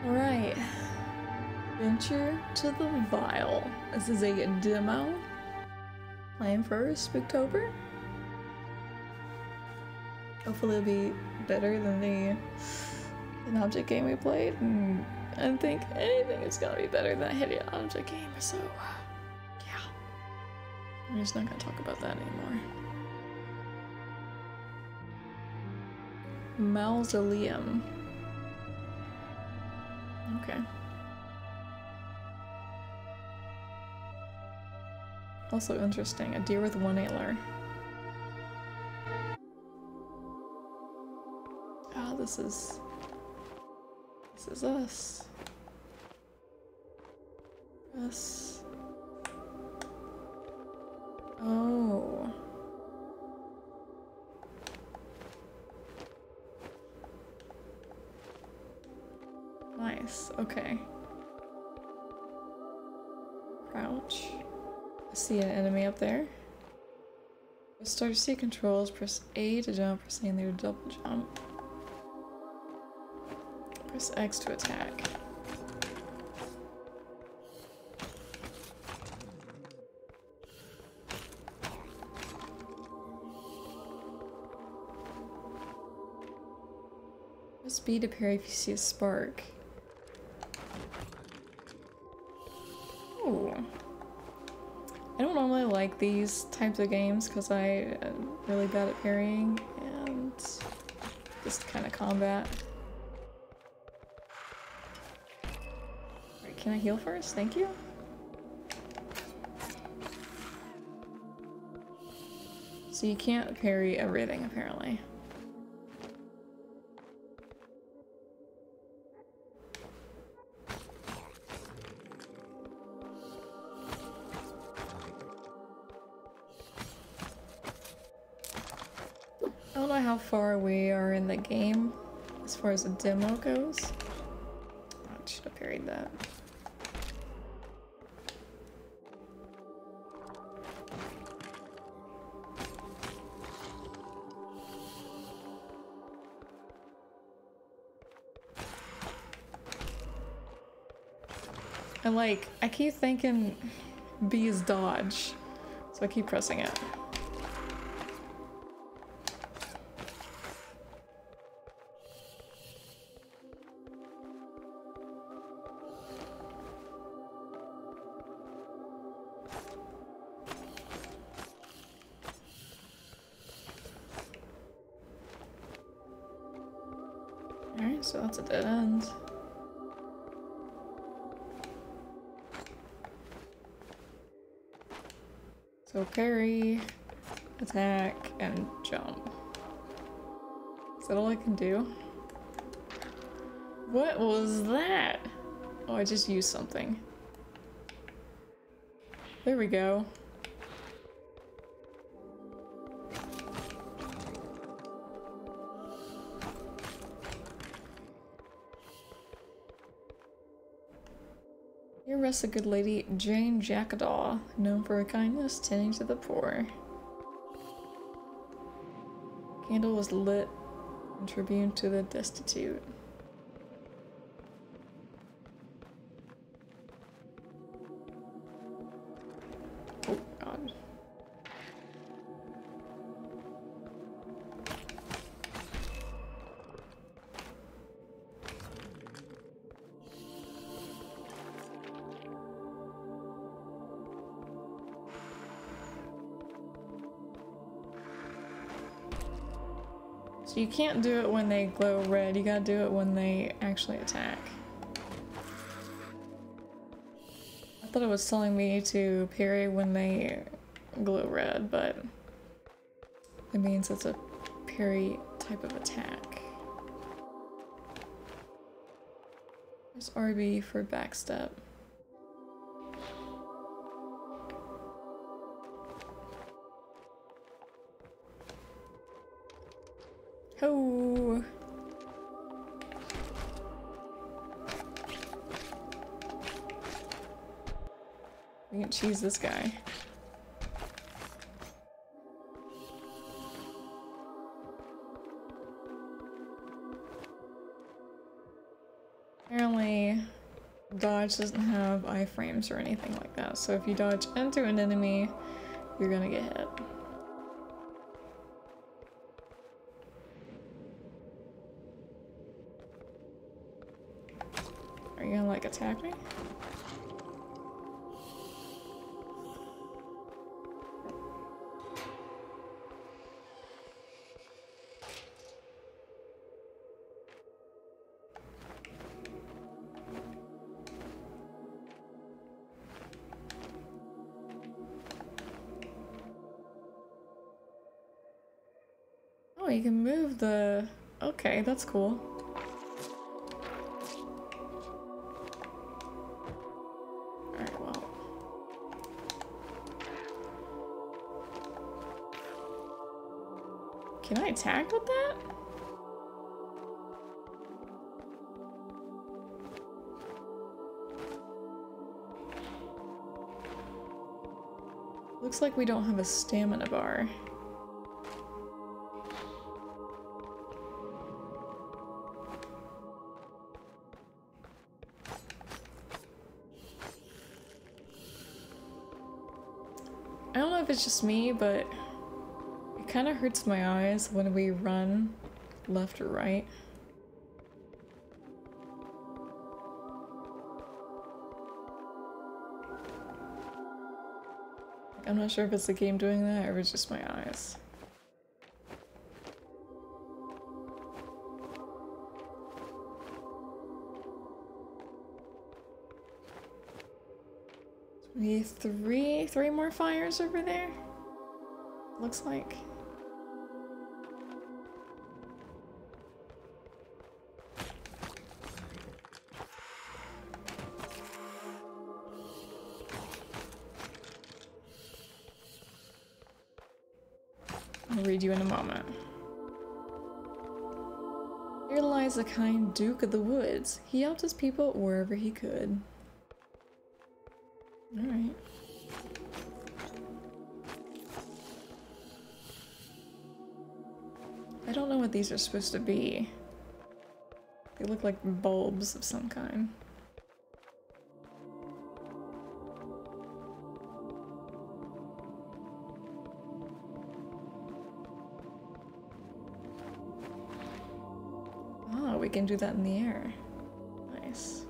Alright. Venture to the Vile. This is a demo. Playing for Spooktober. Hopefully it'll be better than the object game we played. And I think anything is gonna be better than that Hidden Object game, so yeah. I'm just not gonna talk about that anymore. Mausoleum. Okay. Also interesting, a deer with one antler. Ah, this is us. Us. Oh. Nice, okay. Crouch. I see an enemy up there. Start C controls, press A to jump, press A and there to double jump. Press X to attack. Press B to parry if you see a spark. Ooh. I don't normally like these types of games because I am really bad at parrying and just kind of combat. Alright, can I heal first? Thank you. So you can't parry everything apparently. I don't know how far we are in the game as far as the demo goes. Oh, I should have parried that. I keep thinking B is dodge, so I keep pressing it. Alright, so that's a dead end. So parry, attack, and jump. Is that all I can do? What was that? Oh, I just used something. There we go. Here rests a good lady, Jane Jackdaw, known for her kindness, tending to the poor. Candle was lit in tribute to the destitute. Oh god. So you can't do it when they glow red, you gotta do it when they actually attack. I thought it was telling me to parry when they glow red, but it means it's a parry type of attack. There's RB for backstep. Oh. We can cheese this guy. Apparently, dodge doesn't have iframes or anything like that, so if you dodge into an enemy, you're gonna get hit. Are you gonna, like, attack me? Oh, you can move the... Okay, that's cool. Alright, well. Can I attack with that? Looks like we don't have a stamina bar. I don't know if it's just me, but it kind of hurts my eyes when we run left or right. I'm not sure if it's the game doing that or if it's just my eyes. We have three more fires over there. Looks like. I'll read you in a moment. Here lies the kind Duke of the Woods. He helped his people wherever he could. Alright. I don't know what these are supposed to be. They look like bulbs of some kind. Oh, we can do that in the air. Nice.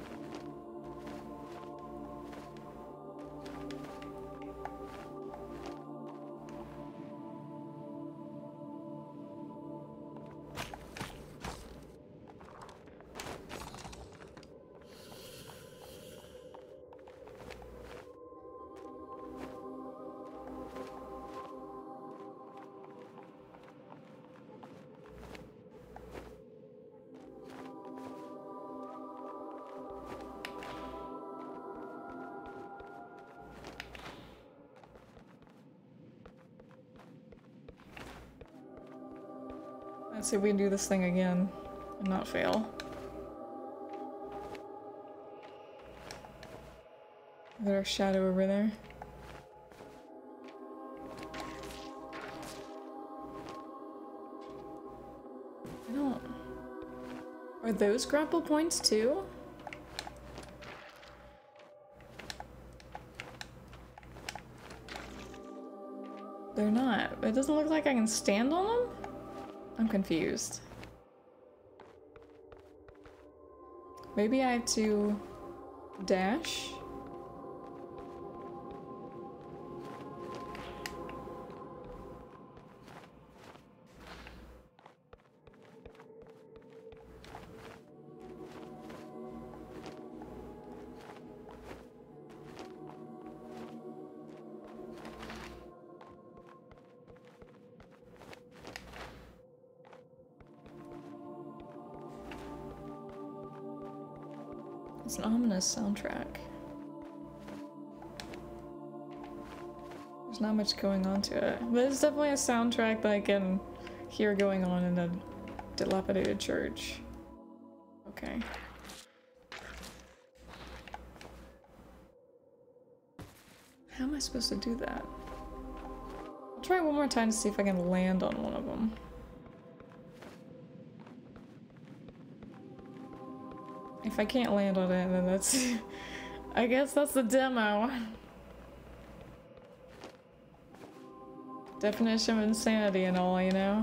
Let's see if we can do this thing again and not fail. There's our shadow over there. I don't... Are those grapple points too? They're not. It doesn't look like I can stand on them? I'm confused. Maybe I have to dash? It's an ominous soundtrack. There's not much going on to it, but it's definitely a soundtrack that I can hear going on in a dilapidated church. Okay. How am I supposed to do that? I'll try one more time to see if I can land on one of them. If I can't land on it, then that's... I guess that's the demo. Definition of insanity and all, you know?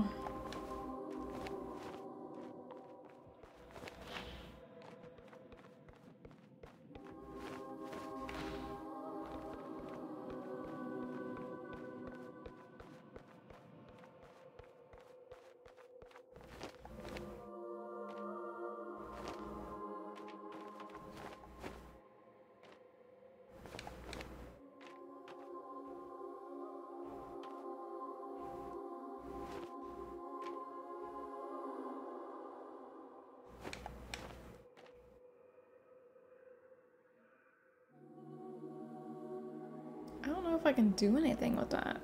I don't know if I can do anything with that.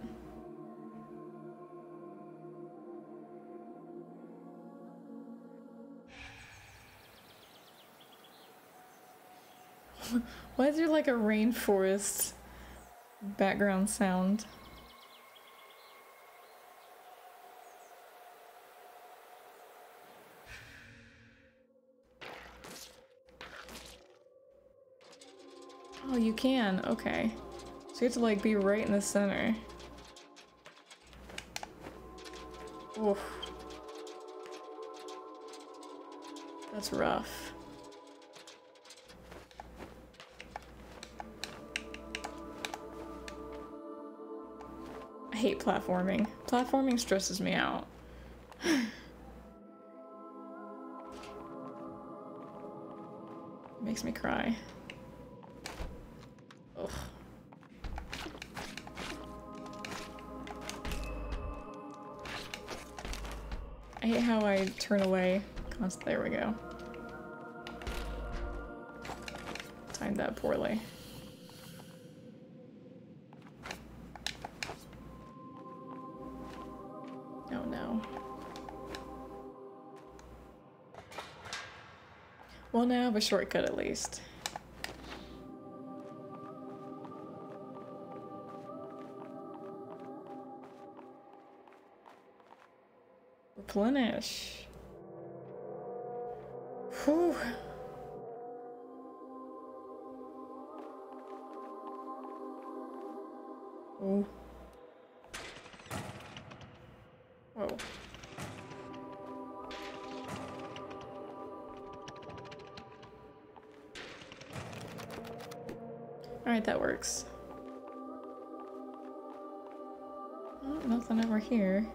Why is there like a rainforest background sound? Oh, you can. Okay. So you have to like be right in the center. Oof. That's rough. I hate platforming. Platforming stresses me out. Makes me cry. Ugh. I hate how I turn away. There we go. Timed that poorly. Oh no. Well, now I have a shortcut at least. Replenish. Whew. Oh. Whoa. Alright, that works. Oh, nothing over here.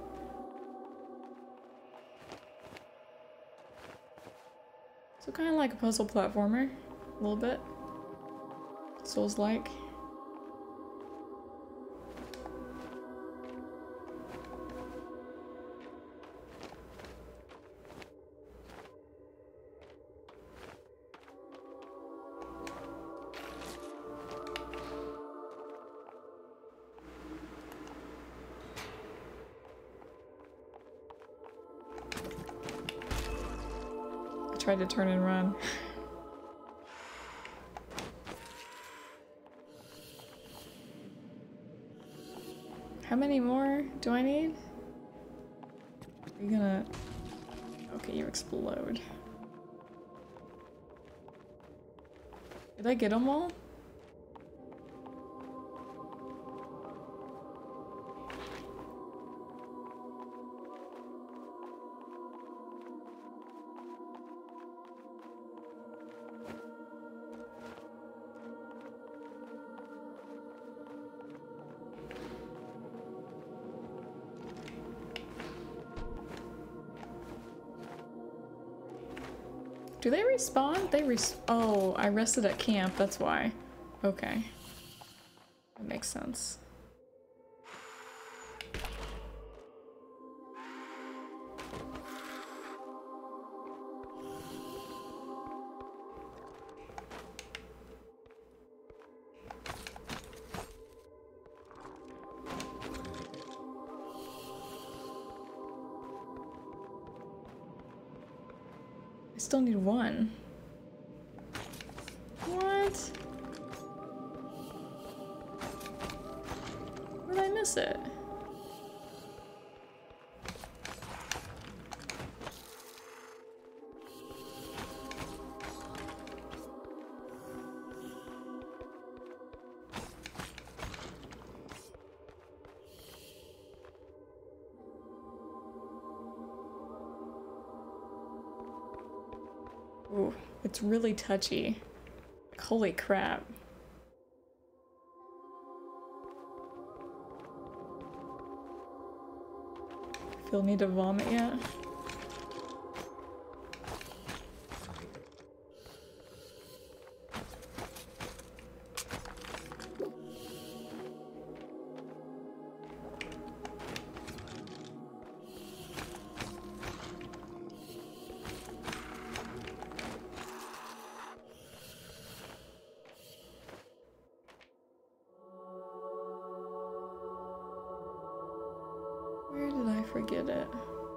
So kind of like a puzzle platformer, a little bit. Souls-like. Tried to turn and run. How many more do I need? Are you gonna... Okay, you explode. Did I get them all? Do they respawn? They oh, I rested at camp, that's why. Okay. That makes sense. I still need one. What? Where did I miss it? Ooh, it's really touchy. Like, holy crap. Feel need to vomit yet? Where did I forget it?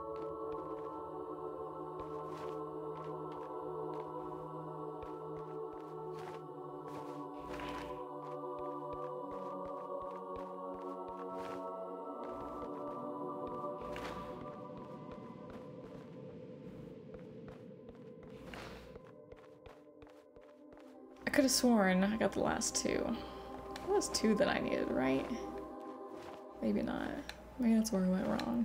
I could have sworn I got the last two. It was two that I needed, right? Maybe not. Maybe that's where I went wrong.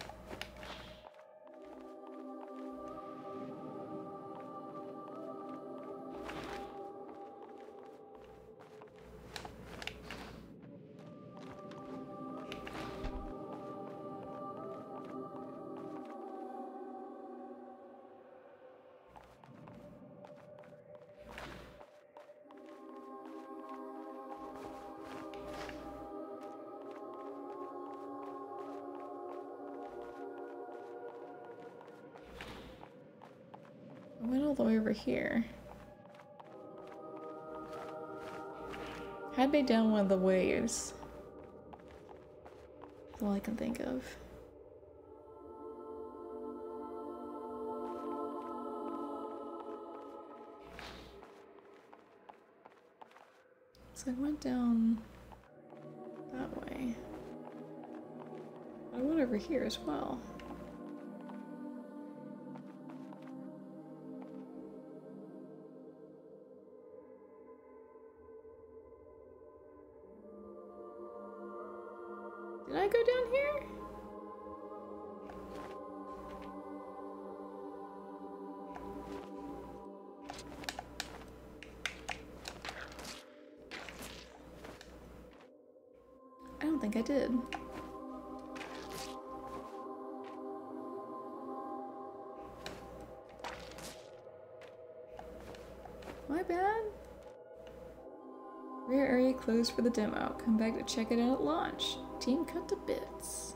I went all the way over here. Had me down one of the waves. That's all I can think of. So I went down that way. I went over here as well. Did I go down here? I don't think I did. My bad. Rear area closed for the demo. Come back to check it out at launch. Team cut to bits.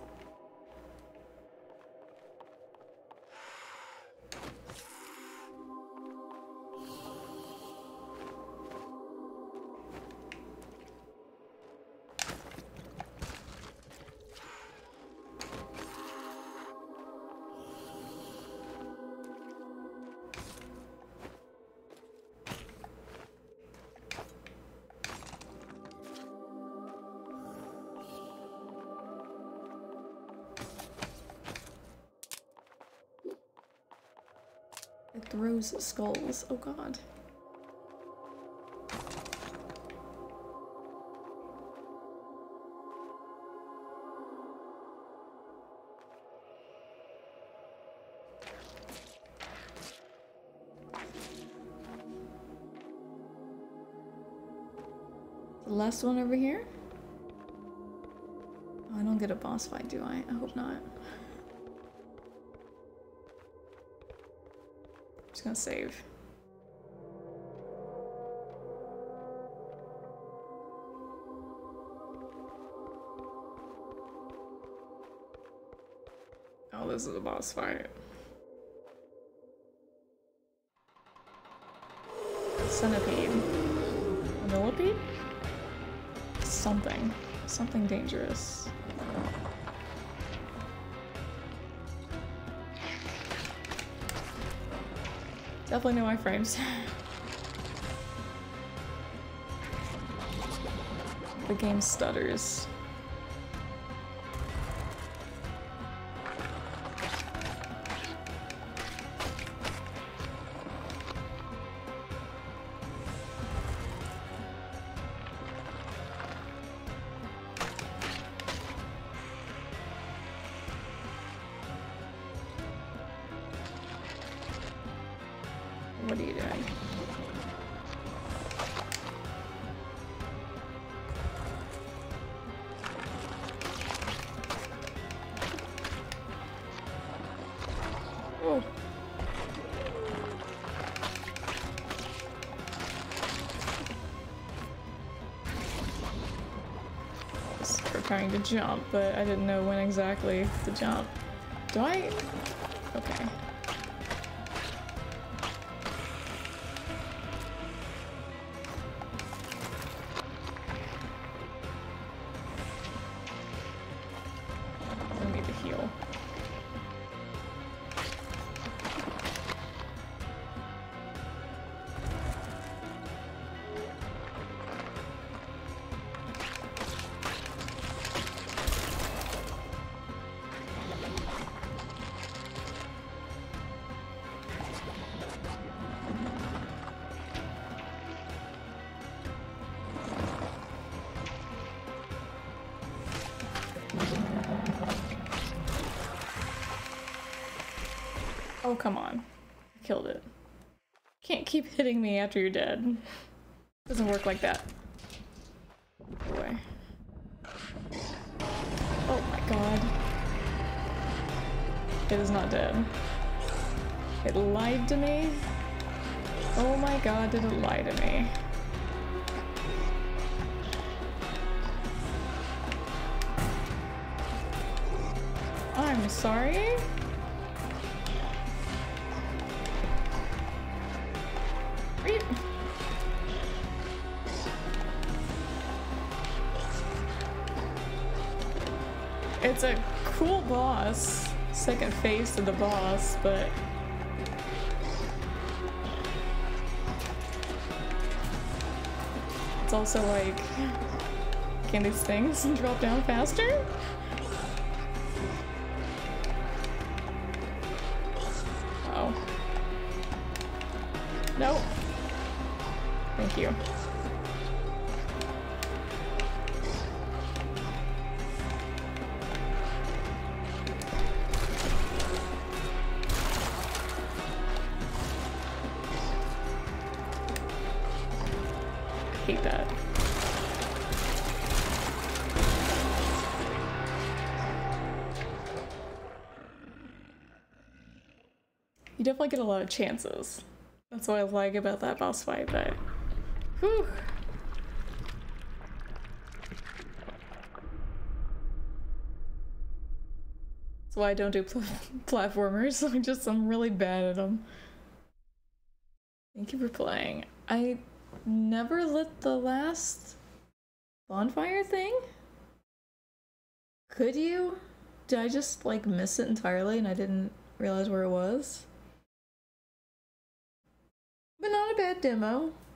It throws skulls. Oh god. The last one over here? Oh, I don't get a boss fight, do I? I hope not. Just gonna save. Oh, this is a boss fight. Centipede. A millipede? Something. Something dangerous. Definitely know my frames. The game stutters. What are you? fine. Oh. I was preparing to jump, but I didn't know when exactly to jump. Do I? Okay. I need to heal. Oh, come on. I killed it. Can't keep hitting me after you're dead. Doesn't work like that. Go away. Oh my god. It is not dead. It lied to me? Oh my god, did it lie to me? I'm sorry? It's a cool boss, second phase to the boss, but it's also like, can these things drop down faster? Oh. No. Thank you. Hate that. You definitely get a lot of chances. That's what I like about that boss fight, but whew. That's why I don't do platformers. I'm really bad at them. Thank you for playing. I never lit the last bonfire thing? Could you? Did I just like miss it entirely and I didn't realize where it was? But not a bad demo.